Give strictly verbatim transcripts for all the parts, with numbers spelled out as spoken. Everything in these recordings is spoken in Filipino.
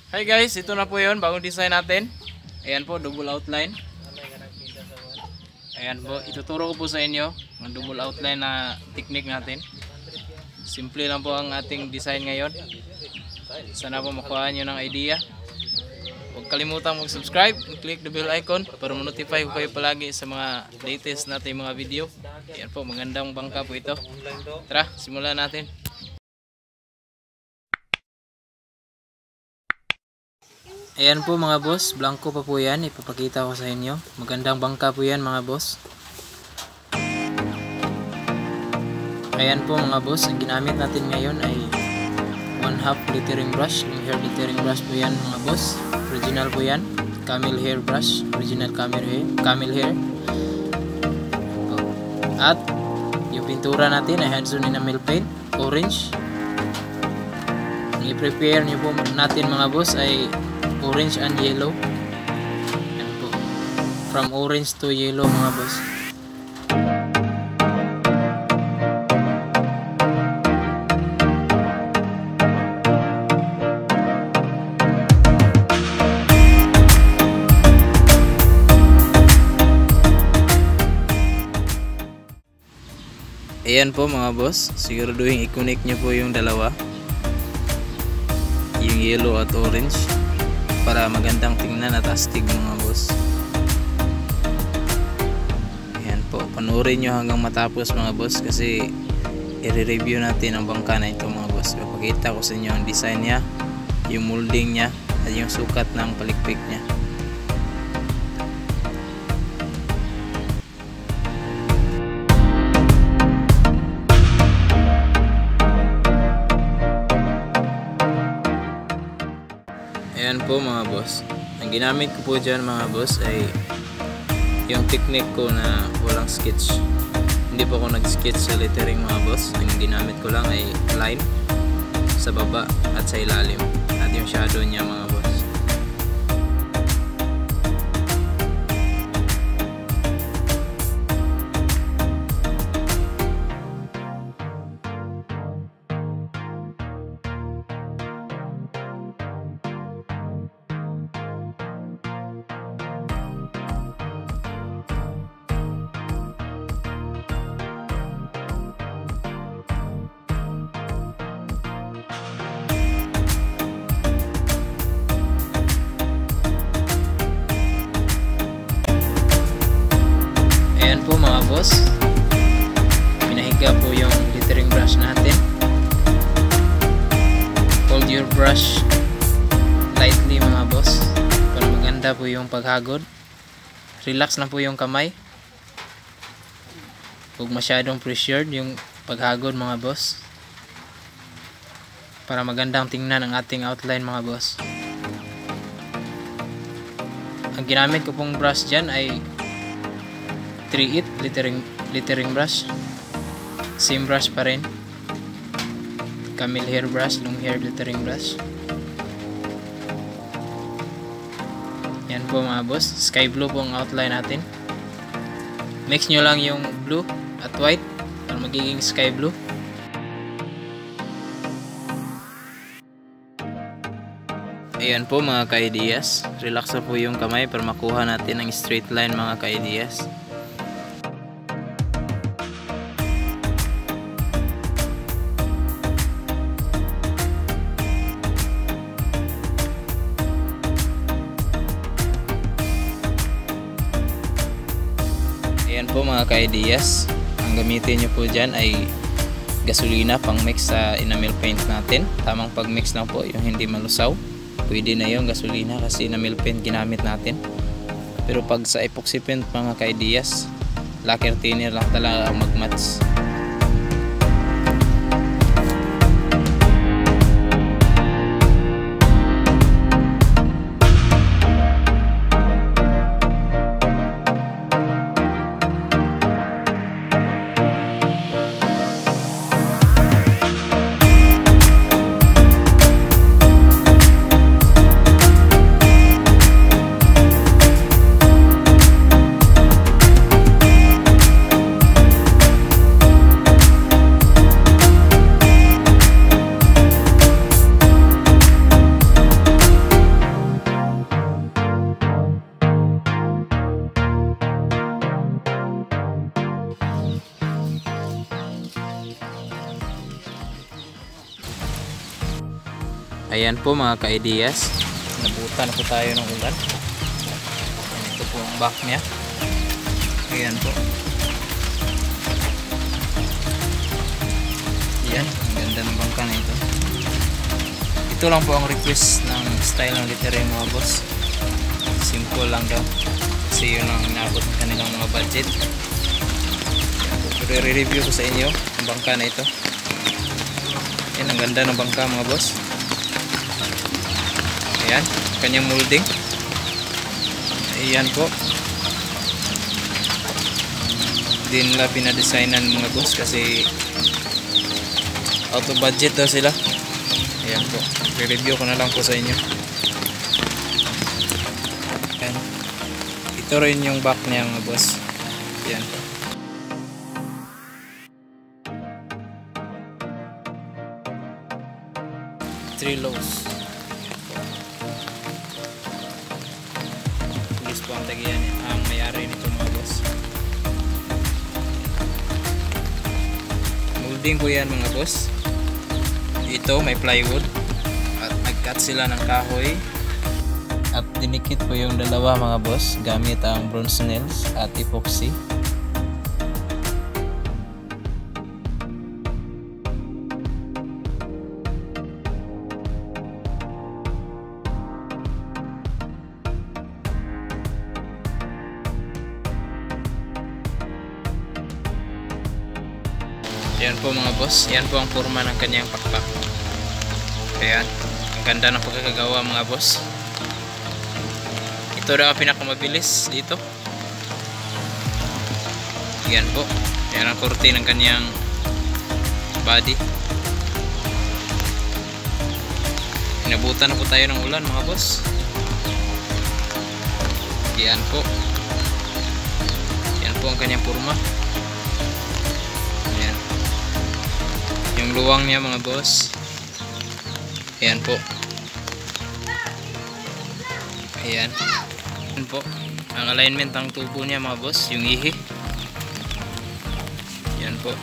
Hi guys, ito na po yun, bagong design natin. Ayan po, double outline. Ayan po, ituturo ko po sa inyo ang double outline na technique natin. Simple lang po ang ating design ngayon. Sana po makuha nyo ng idea. Huwag kalimutan mag-subscribe and click the bell icon para ma-notify ko kayo palagi sa mga latest natin mga video. Ayan po, magandang bangka po ito. Tara, simulan natin. Ayan po mga boss, blanco pa po yan, ipapakita ko sa inyo. Magandang bangka po yan mga boss. Ayan po mga boss, ang ginamit natin ngayon ay one half lettering brush. Yung hair lettering brush po yan mga boss. Original po yan, camel hair brush, original camel hair, camel hair. At yung pintura natin ay Hudson enamel paint, orange. Ang i-prepare nyo po natin mga boss ay orange and yellow. Ayan po. From orange to yellow mga boss. Ayan po mga boss, siguraduhin i-connect nyo po yung dalawa, yung yellow at orange, para magandang tingnan at astig mga boss. Ayan po, panoorin nyo hanggang matapos mga boss, kasi i-review natin ang bangka na ito mga boss. Ipapakita ko sa inyo ang design nya, yung molding nya, at yung sukat ng palikpik nya. Ayan po mga boss, ang ginamit ko po dyan mga boss ay yung technique ko na walang sketch. Hindi po ako nag-sketch sa lettering mga boss. Ang ginamit ko lang ay line sa baba at sa ilalim at yung shadow niya mga boss. Ayan po mga boss, pinahiga po yung lettering brush natin. Hold your brush lightly mga boss para maganda po yung paghagod. Relax na po yung kamay, huwag masyadong pressured yung paghagod mga boss, para magandang tingnan ang ating outline mga boss. Ang ginamit ko pong brush dyan ay three eight lettering, lettering brush. Same brush pa rin, camel hair brush, long hair lettering brush. Yan po mga boss, sky blue po ang outline natin. Mix nyo lang yung blue at white para magiging sky blue. Ayan po mga ka-ideas, relax na po yung kamay para makuha natin ang straight line mga ka-ideas. Ayan po mga ka-ideas, ang gamitin nyo po dyan ay gasolina pang mix sa enamel paint natin. Tamang pag mix lang po, yung hindi malusaw. Pwede na yung gasolina kasi enamel paint ginamit natin. Pero pag sa epoxy paint mga ka-ideas, lacquer thinner lang talaga ang mag-match. Ayan po mga ka-ideas, nabutan na po tayo ng ulan. Ayan, ito po ang back niya. Ayan po. Ayan, ang ganda ng bangka na ito. Ito lang po ang request ng style ng lettering mga boss. Simple lang daw, kasi yun ang inaabot ng kanilang mga budget. Pero i-review ko sa inyo ang bangka na ito. Ayan, ang ganda ng bangka mga boss. Ayan, kanyang molding. Ayan po. Di nila pinadesignan mga boss kasi out of budget daw sila. Ayan po, i-review ko na lang po sa inyo. Ayan, ito rin yung back niya mga boss. Ayan po. Three lows. Pulis po ang tagiyan ang mayari nito mga boss. Molding po yan mga boss. Ito may plywood at nag-cut sila ng kahoy at dinikit po yung dalawa mga boss gamit ang bronze nails at epoxy. Ayan po mga boss, yan po ang forma ng kanyang pakpak. Ayan, ang ganda ng pagkakagawa mga boss. Ito daw ang pinakamabilis dito. Ayan po, ayan ang korte ng kanyang body. Inabutan na po tayo ng ulan mga boss. Ayan po, ayan po ang kanyang forma. Yung luwang niya mga boss. Ayan po. Ayan. Ayan po. Ang alignment ng tubo niya mga boss. Yung ihi. Ayan po.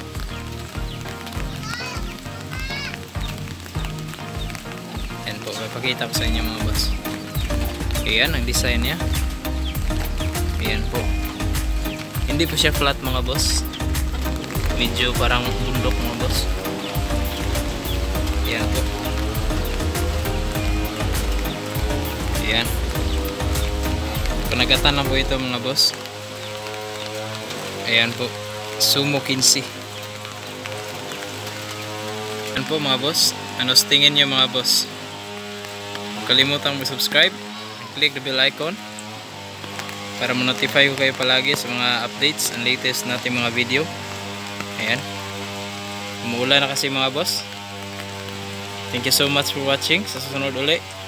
Ayan po. Papakita ko sa inyo mga boss. Ayan ang design niya. Ayan po. Hindi po siya flat mga boss. Medyo parang bundok mga boss. Ayan po. Ayan. Panagatan lang po ito mga boss. Ayan po. Sumo quince. Ayan po mga boss. Ano sa tingin nyo mga boss? Huwag kalimutang mag-subscribe. Click the bell icon para ma-notify ko kayo palagi sa mga updates and latest natin mga video. Ayan. Umuulan na kasi mga boss. Thank you so much for watching. Sa susunod ulit.